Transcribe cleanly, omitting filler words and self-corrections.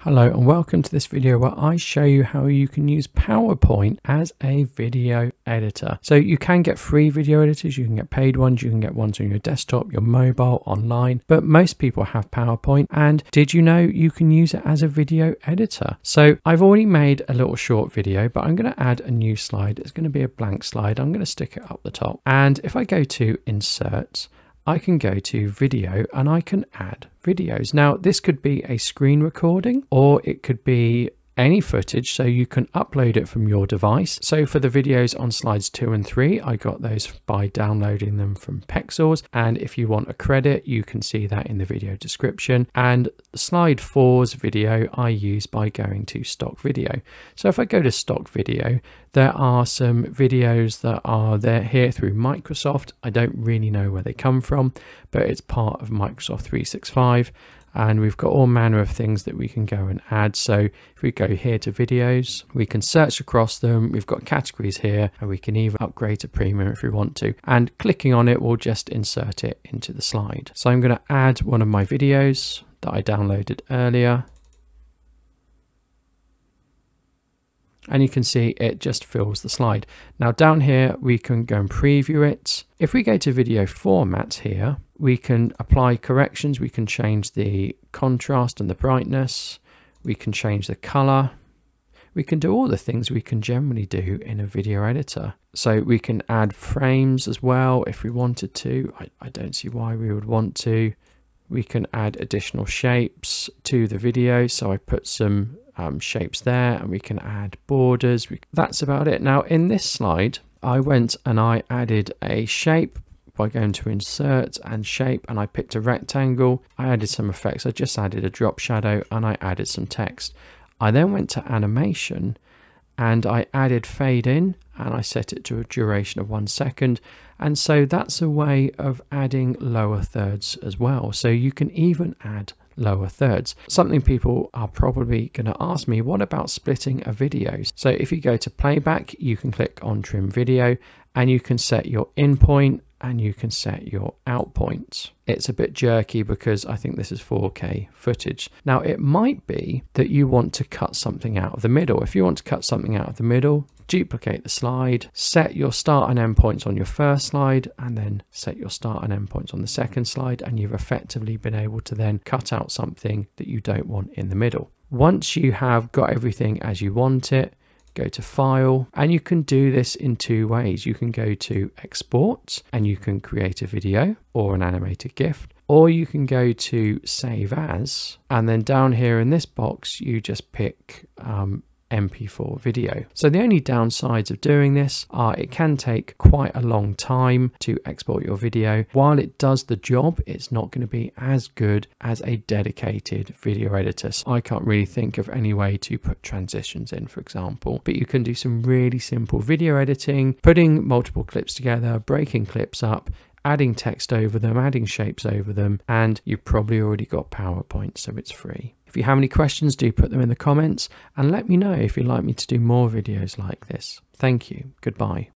Hello and welcome to this video where I show you how you can use PowerPoint as a video editor. So you can get free video editors, you can get paid ones, you can get ones on your desktop, your mobile, online, but most people have PowerPoint. And did you know you can use it as a video editor? So I've already made a little short video, but I'm going to add a new slide. It's going to be a blank slide. I'm going to stick it up the top. And if I go to Insert, I can go to video and I can add videos. Now this could be a screen recording or it could be any footage, so you can upload it from your device. So for the videos on slides 2 and 3, I got those by downloading them from Pexels, and if you want a credit you can see that in the video description. And slide 4's video I use by going to stock video. So if I go to stock video, there are some videos that are there here through Microsoft. I don't really know where they come from, but it's part of Microsoft 365. And we've got all manner of things that we can go and add. So if we go here to videos, we can search across them. We've got categories here, and we can even upgrade to premium if we want to. And clicking on it will just insert it into the slide. So I'm going to add one of my videos that I downloaded earlier. And you can see it just fills the slide. Now down here, we can go and preview it. If we go to video format here, we can apply corrections. We can change the contrast and the brightness. We can change the color. We can do all the things we can generally do in a video editor. So we can add frames as well if we wanted to. I don't see why we would want to. We can add additional shapes to the video. So I put some shapes there, and we can add borders. That's about it. Now in this slide, I went and I added a shape by going to insert and shape, and I picked a rectangle. I added some effects. I just added a drop shadow and I added some text. I then went to animation and I added fade in, and I set it to a duration of 1 second. And so that's a way of adding lower thirds as well. So you can even add lower thirds. Something people are probably going to ask me, what about splitting a video? So if you go to playback, you can click on trim video and you can set your in point and you can set your out point. It's a bit jerky because I think this is 4K footage. Now it might be that you want to cut something out of the middle. If you want to cut something out of the middle, duplicate the slide, set your start and end points on your first slide, and then set your start and end points on the second slide, and you've effectively been able to then cut out something that you don't want in the middle. Once you have got everything as you want it, go to File, and you can do this in 2 ways. You can go to Export and you can create a video or an animated GIF, or you can go to Save As, and then down here in this box you just pick MP4 video. So the only downsides of doing this are it can take quite a long time to export your video. While it does the job, it's not going to be as good as a dedicated video editor. So I can't really think of any way to put transitions in, for example, but you can do some really simple video editing, putting multiple clips together, breaking clips up, adding text over them, adding shapes over them, and you've probably already got PowerPoint, so it's free. If you have any questions, do put them in the comments and let me know if you'd like me to do more videos like this. Thank you. Goodbye.